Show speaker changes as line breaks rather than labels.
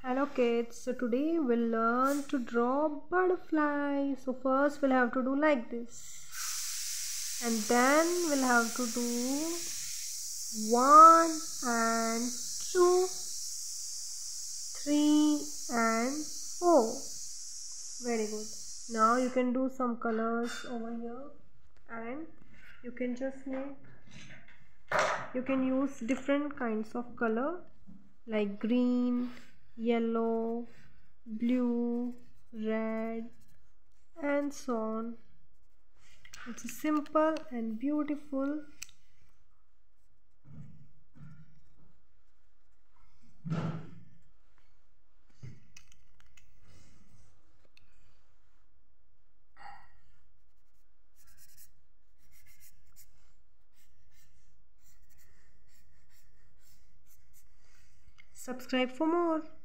Hello kids, so today we'll learn to draw butterfly. So first we'll have to do like this, and then we'll have to do 1 and 2, 3 and 4. Very good. Now you can do some colors over here, and you can use different kinds of color like green, yellow, blue, red and so on. It's a simple and beautiful subscribe for more.